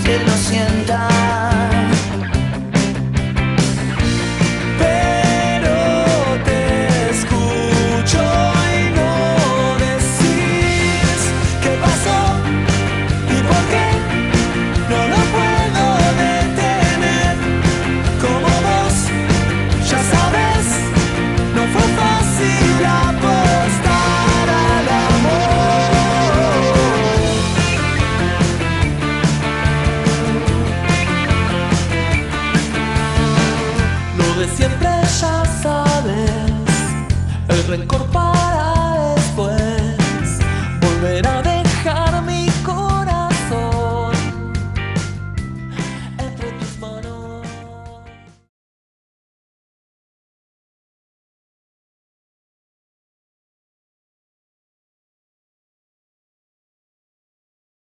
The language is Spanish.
que lo sienta. Pero te escucho y no decís qué pasó y por qué. No lo puedo detener. Como vos, ya sabes, no fue fácil apostar al amor. Lo de siempre ya sabes, el rencor para